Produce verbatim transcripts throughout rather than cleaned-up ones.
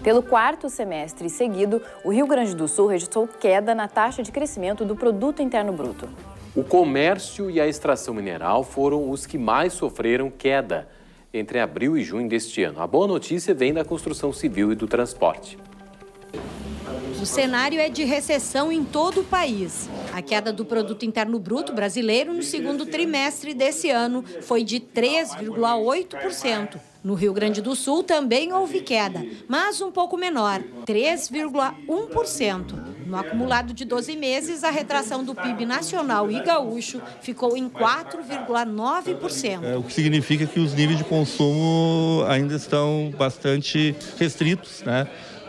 Pelo quarto semestre seguido, o Rio Grande do Sul registrou queda na taxa de crescimento do Produto Interno Bruto. O comércio e a extração mineral foram os que mais sofreram queda entre abril e junho deste ano. A boa notícia vem da construção civil e do transporte. O cenário é de recessão em todo o país. A queda do Produto Interno Bruto brasileiro no segundo trimestre desse ano foi de três vírgula oito por cento. No Rio Grande do Sul também houve queda, mas um pouco menor, três vírgula um por cento. No acumulado de doze meses, a retração do P I B nacional e gaúcho ficou em quatro vírgula nove por cento. É, o que significa que os níveis de consumo ainda estão bastante restritos, né?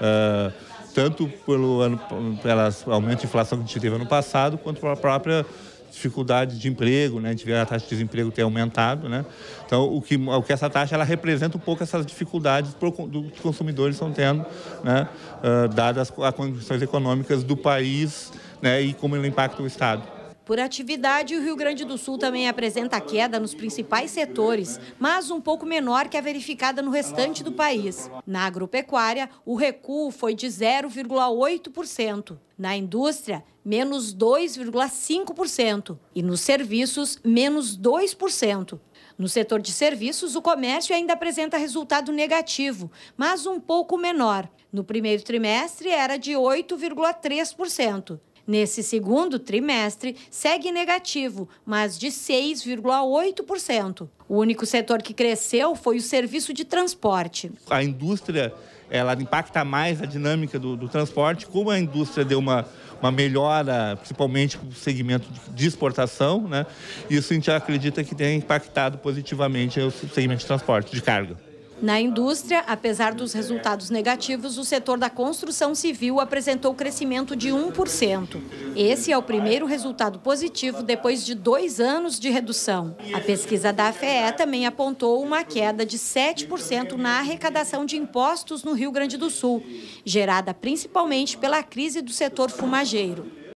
Uh, tanto pelo ano, pelo aumento de inflação que a gente teve ano passado, quanto pela própria dificuldade de emprego, né? A gente vê a taxa de desemprego ter aumentado, né? Então, o que, o que essa taxa ela representa um pouco essas dificuldades que os consumidores estão tendo, né? Uh, dadas as condições econômicas do país, né? E como ele impacta o Estado. Por atividade, o Rio Grande do Sul também apresenta queda nos principais setores, mas um pouco menor que a verificada no restante do país. Na agropecuária, o recuo foi de zero vírgula oito por cento. Na indústria, menos dois vírgula cinco por cento. E nos serviços, menos dois por cento. No setor de serviços, o comércio ainda apresenta resultado negativo, mas um pouco menor. No primeiro trimestre, era de oito vírgula três por cento. Nesse segundo trimestre, segue negativo, mas de seis vírgula oito por cento. O único setor que cresceu foi o serviço de transporte. A indústria, ela impacta mais a dinâmica do, do transporte. Como a indústria deu uma, uma melhora, principalmente no segmento de exportação, né? Isso a gente acredita que tem impactado positivamente o segmento de transporte, de carga. Na indústria, apesar dos resultados negativos, o setor da construção civil apresentou crescimento de um por cento. Esse é o primeiro resultado positivo depois de dois anos de redução. A pesquisa da A F E também apontou uma queda de sete por cento na arrecadação de impostos no Rio Grande do Sul, gerada principalmente pela crise do setor fumageiro.